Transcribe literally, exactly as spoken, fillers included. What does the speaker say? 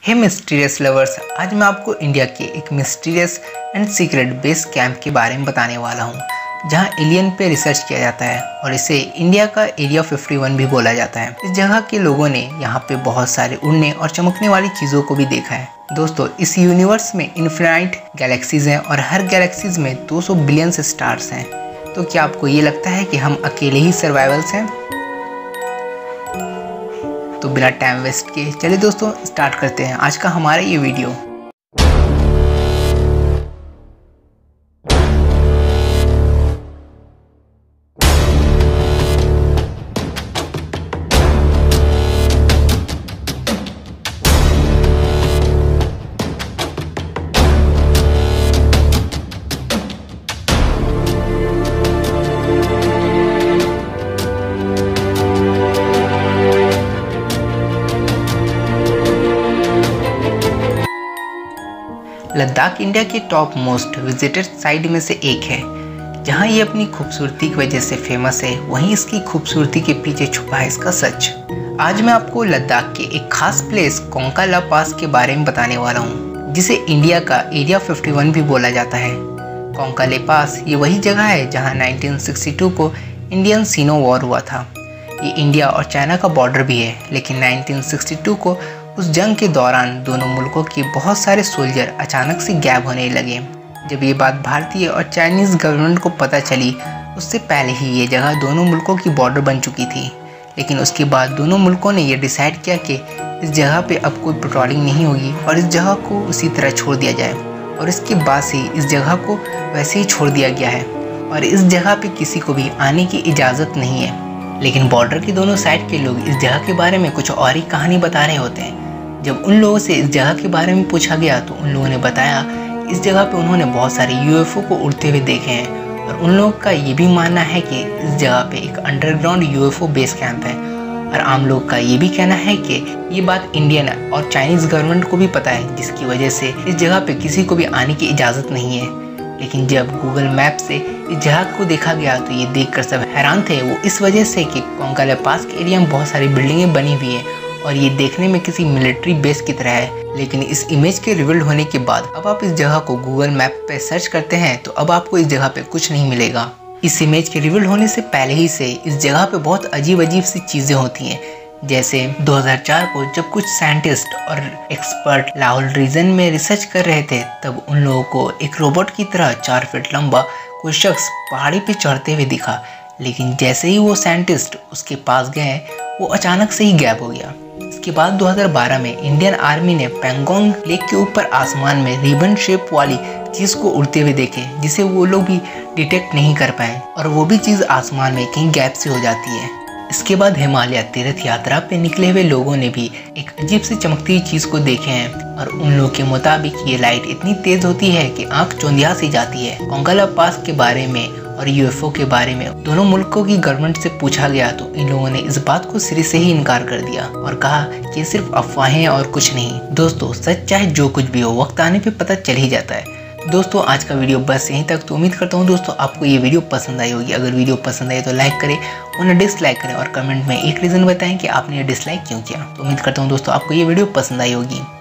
हे mysterious lovers, आज मैं आपको इंडिया के एक mysterious and secret base camp के बारे में बताने वाला हूँ, जहाँ एलियन पे रिसर्च किया जाता है और इसे इंडिया का एरिया इक्यावन भी बोला जाता है। इस जगह के लोगों ने यहाँ पे बहुत सारे उड़ने और चमकने वाली चीज़ों को भी देखा है। दोस्तों, इस यूनिवर्स में इन्फिनाइट गैलेक्सीज हैं और हर गैलेक्सीज में दो सौ बिलियन स्टार्स हैं। तो क्या आपको ये लगता है कि हम अकेले ही सर्वाइवल्स हैं? तो बिना टाइम वेस्ट किए चलिए दोस्तों स्टार्ट करते हैं आज का हमारा ये वीडियो। लद्दाख इंडिया के टॉप मोस्ट विजिटेड साइट में से एक है। जहां ये अपनी खूबसूरती की वजह से फेमस है, वहीं इसकी खूबसूरती के पीछे छुपा है इसका सच। आज मैं आपको लद्दाख के एक खास प्लेस कोंका ला पास के बारे में बताने वाला हूं, जिसे इंडिया का एरिया इक्यावन भी बोला जाता है। कोंका ला पास ये वही जगह है जहां उन्नीस सौ बासठ को इंडियन सीनो वॉर हुआ था। ये इंडिया और चाइना का बॉर्डर भी है, लेकिन उन्नीस सौ बासठ को उस जंग के दौरान दोनों मुल्कों के बहुत सारे सोल्जर अचानक से गैब होने लगे। जब ये बात भारतीय और चाइनीज़ गवर्नमेंट को पता चली, उससे पहले ही ये जगह दोनों मुल्कों की बॉर्डर बन चुकी थी। लेकिन उसके बाद दोनों मुल्कों ने ये डिसाइड किया कि इस जगह पे अब कोई पेट्रोलिंग नहीं होगी और इस जगह को उसी तरह छोड़ दिया जाए। और इसके बाद से इस जगह को वैसे ही छोड़ दिया गया है और इस जगह पर किसी को भी आने की इजाज़त नहीं है। लेकिन बॉर्डर की दोनों साइड के लोग इस जगह के बारे में कुछ और ही कहानी बता रहे होते हैं। जब उन लोगों से इस जगह के बारे में पूछा गया तो उन लोगों ने बताया कि इस जगह पे उन्होंने बहुत सारे यूएफओ को उड़ते हुए देखे हैं और उन लोगों का ये भी मानना है कि इस जगह पे एक अंडरग्राउंड यूएफओ बेस कैंप है। और आम लोग का ये भी कहना है कि ये बात इंडियन और चाइनीज़ गवर्नमेंट को भी पता है, जिसकी वजह से इस जगह पे किसी को भी आने की इजाज़त नहीं है। लेकिन जब गूगल मैप से इस जगह को देखा गया तो ये देखकर सब हैरान थे। वो इस वजह से कि कोंका ला पास के एरिया में बहुत सारी बिल्डिंगें बनी हुई हैं और ये देखने में किसी मिलिट्री बेस की तरह है। लेकिन इस इमेज के रिवील होने के बाद अब आप इस जगह को गूगल मैप पे सर्च करते हैं तो अब आपको इस जगह पे कुछ नहीं मिलेगा। इस इमेज के रिवील होने से पहले ही से इस जगह पे बहुत अजीब अजीब सी चीज़ें होती हैं। जैसे दो हज़ार चार को जब कुछ साइंटिस्ट और एक्सपर्ट लाहौल रीजन में रिसर्च कर रहे थे, तब उन लोगों को एक रोबोट की तरह चार फीट लंबा कोई शख्स पहाड़ी पे चढ़ते हुए दिखा। लेकिन जैसे ही वो साइंटिस्ट उसके पास गए, वो अचानक से ही गैब हो गया। इसके बाद दो हज़ार बारह में इंडियन आर्मी ने पेंगोंग लेक के ऊपर आसमान में रिबन शेप वाली चीज़ को उड़ते हुए देखे, जिसे वो लोग भी डिटेक्ट नहीं कर पाए और वो भी चीज़ आसमान में कहीं गैप से हो जाती है। इसके बाद हिमालय तीर्थ यात्रा पे निकले हुए लोगों ने भी एक अजीब सी चमकती हुई चीज़ को देखे हैं और उन लोगों के मुताबिक ये लाइट इतनी तेज़ होती है कि आंख चौंधिया सी जाती है। कोंका ला पास के बारे में और यूएफओ के बारे में दोनों मुल्कों की गवर्नमेंट से पूछा गया तो इन लोगों ने इस बात को सिरे से ही इनकार कर दिया और कहा कि सिर्फ अफवाहें और कुछ नहीं। दोस्तों, सच चाहे जो कुछ भी हो, वक्त आने पे पता चल ही जाता है। दोस्तों, आज का वीडियो बस यहीं तक। तो उम्मीद करता हूँ दोस्तों आपको ये वीडियो पसंद आई होगी। अगर वीडियो पसंद आई तो लाइक करें, वरना डिसलाइक करें और कमेंट में एक रीज़न बताएं कि आपने ये डिसलाइक क्यों किया। तो उम्मीद करता हूँ दोस्तों आपको ये वीडियो पसंद आई होगी।